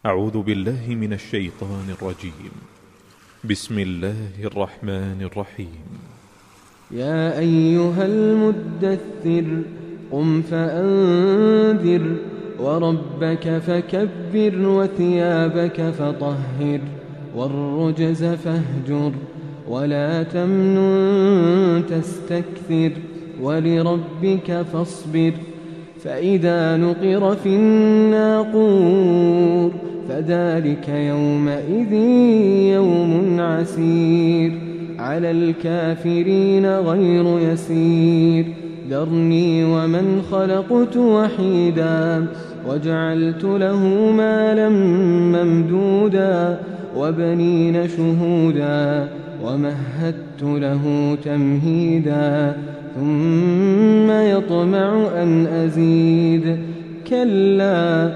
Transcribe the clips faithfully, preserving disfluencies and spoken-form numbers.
أعوذ بالله من الشيطان الرجيم. بسم الله الرحمن الرحيم. يا أيها المدثر قم فأنذر وربك فكبر وثيابك فطهر والرجز فاهجر ولا تمنن تستكثر ولربك فاصبر. فإذا نقر في الناقور فذلك يومئذ يوم عسير على الكافرين غير يسير. ذرني ومن خلقت وحيدا وجعلت له مالا ممدودا وبنين شهودا ومهدت له تمهيدا ثم يطمع أن أزيد. كلا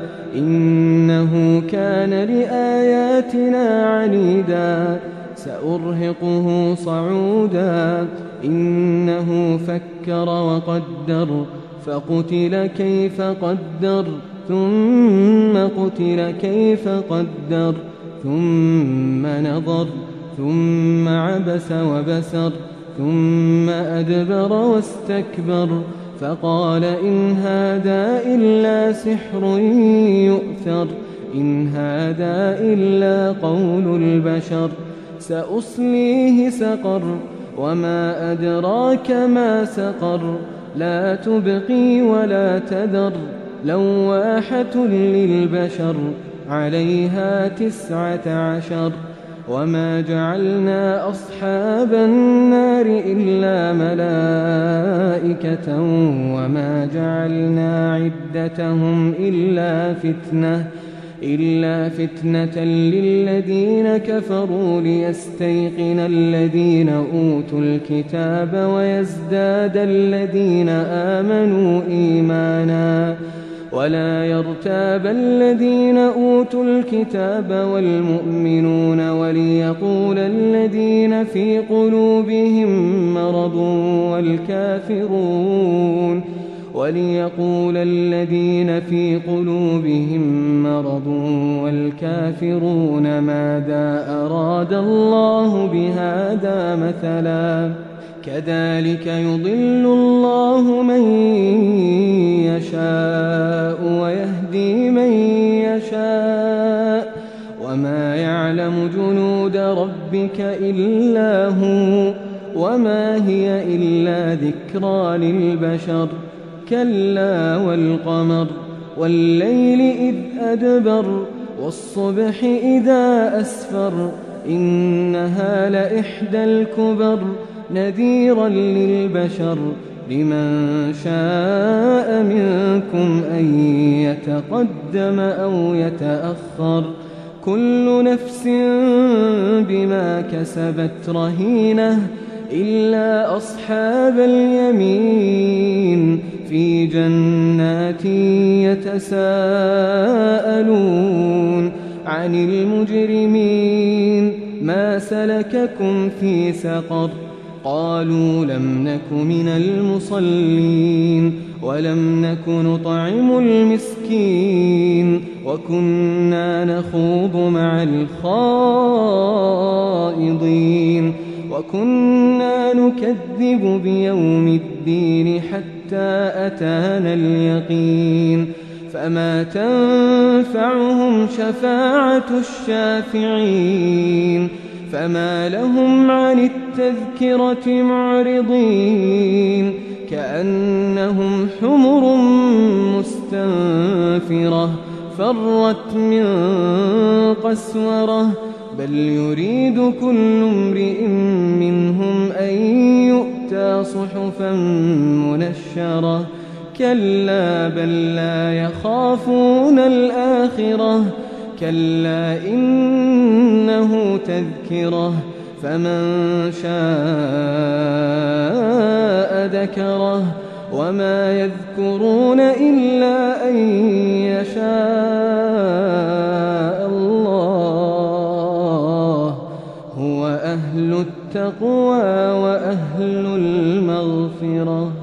إنه كان لآياتنا عنيدا سأرهقه صعودا. إنه فكر وقدر فقتل كيف قدر ثم قتل كيف قدر ثم نظر ثم عبس وبسر ثم أدبر واستكبر فقال إن هذا إلا سحر يؤثر إن هذا إلا قول البشر. سأصليه سقر وما أدراك ما سقر لا تبقي ولا تذر لواحة للبشر عليها تسعة عشر. وما جعلنا أصحاب النار إلا ملائكة وما جعلنا عدتهم إلا فتنة إلا فتنة للذين كفروا ليستيقن الذين أوتوا الكتاب ويزداد الذين آمنوا إيمانا ولا يرتاب الذين أوتوا الكتاب والمؤمنون وليقول الذين في قلوبهم مرض والكافرون وليقول الذين في قلوبهم مرض والكافرون ماذا أراد الله بهذا مثلا. كذلك يضل الله من يشاء ويهدي من يشاء وما يعلم جنود ربك إلا هو وما هي إلا ذكرى للبشر. كلا والقمر والليل إذ أدبر والصبح إذا أسفر إنها لإحدى الكبر نذيرا للبشر. لمن شاء منكم أن يتقدم أو يتأخر كل نفس بما كسبت رهينة إلا أصحاب اليمين في جنات يتساءلون عن المجرمين ما سلككم في سقر قالوا لم نك من المصلين ولم نك نطعم المسكين وكنا نخوض مع الخائضين وكنا نكذب بيوم الدين حتى أتانا اليقين. فما تنفعهم شفاعة الشافعين فما لهم عن التذكرة معرضين كأنهم حمر مستنفرة فرت من قسورة بل يريد كل امرئ منهم أن يؤتى صحفا منشرة. كلا بل لا يخافون الآخرة كلا إنه تذكرة فمن شاء ذكره وما يذكرون إلا أن يشاء الله هو أهل التقوى وأهل المغفرة.